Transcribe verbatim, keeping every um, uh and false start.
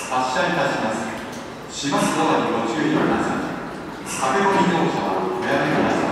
発車いたします。しますドアにご注意ください。駆け込み乗車はおやめください。